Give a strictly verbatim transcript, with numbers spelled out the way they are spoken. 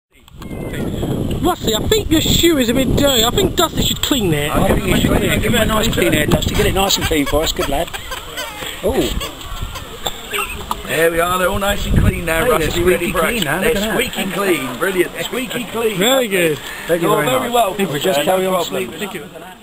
Rusty, I think your shoe is a bit dirty. I think Dusty should clean it. I think you should clean it. Give it a nice clean air, Dusty. Get it nice and clean for us. Good lad. Oh. There we are, they're all nice and clean now, Hey, Rusty, ready for clean now. They're squeaky clean, brilliant, squeaky clean. Very good. Thank you You're very very much. welcome. Just carry on sleeping. Thank you.